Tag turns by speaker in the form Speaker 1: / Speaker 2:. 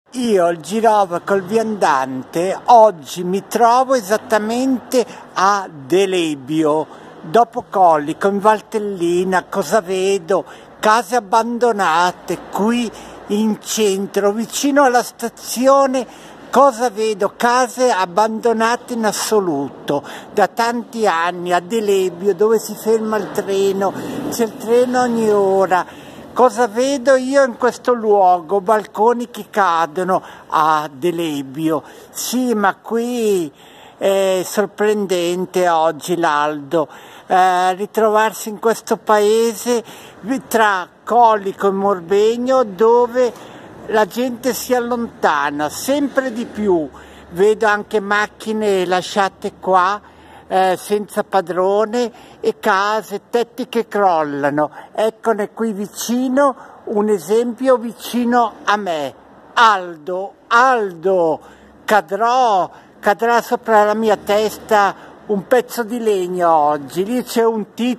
Speaker 1: Io il giravo col viandante, oggi mi trovo esattamente a Delebio, dopo Collico, in Valtellina. Cosa vedo? Case abbandonate qui in centro, vicino alla stazione. Cosa vedo? Case abbandonate in assoluto, da tanti anni a Delebio, dove si ferma il treno, c'è il treno ogni ora. Cosa vedo io in questo luogo? Balconi che cadono a Delebio. Sì, ma qui è sorprendente oggi, l'Aldo, ritrovarsi in questo paese tra Collico e Morbegno, dove la gente si allontana sempre di più. Vedo anche macchine lasciate qua senza padrone e case, tetti che crollano. Eccone qui vicino un esempio vicino a me. Aldo, cadrà sopra la mia testa un pezzo di legno oggi. Lì c'è un titolo